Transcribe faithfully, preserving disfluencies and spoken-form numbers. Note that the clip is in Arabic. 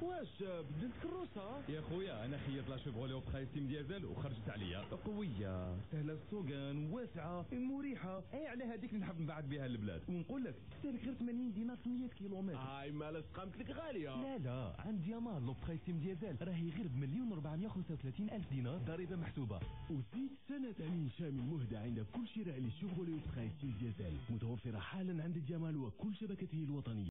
واش بدلت كروسه يا خويا انا خيرت لا شيفرولي اوبخايستيم ديزل وخرجت عليا قويه سهله السوقان واسعه مريحه. اي على هذيك نحب نبعد بها البلاد ونقول لك تستهلك غير ثمانين دينار في مية كيلومتر. هاي مالا سقامت لك غاليه. لا لا عند يامال لوبخايستيم ديزل راهي غير بمليون وربعمية وخمسة وثلاثين الف دينار ضريبه محسوبه. وزيد سنه تامين شامل مهدى عند كل شراء لشيفرولي اوبخايستيم ديزل، متوفره حالا عند جمال وكل شبكته الوطنيه.